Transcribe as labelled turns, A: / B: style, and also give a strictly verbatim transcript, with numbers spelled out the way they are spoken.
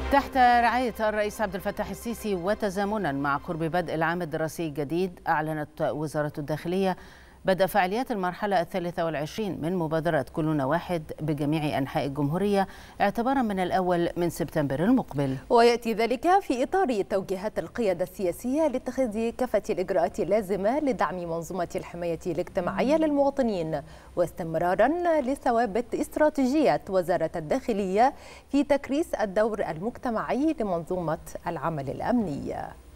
A: تحت رعاية الرئيس عبد الفتاح السيسي وتزامنا مع قرب بدء العام الدراسي الجديد، أعلنت وزارة الداخلية بدء فعاليات المرحلة الثالثة والعشرين من مبادرة كلنا واحد بجميع أنحاء الجمهورية اعتبارا من الأول من سبتمبر المقبل.
B: ويأتي ذلك في إطار توجيهات القيادة السياسية لاتخاذ كافة الإجراءات اللازمة لدعم منظومة الحماية الاجتماعية للمواطنين، واستمرارا لثوابت استراتيجية وزارة الداخلية في تكريس الدور المجتمعي لمنظومة العمل الأمني.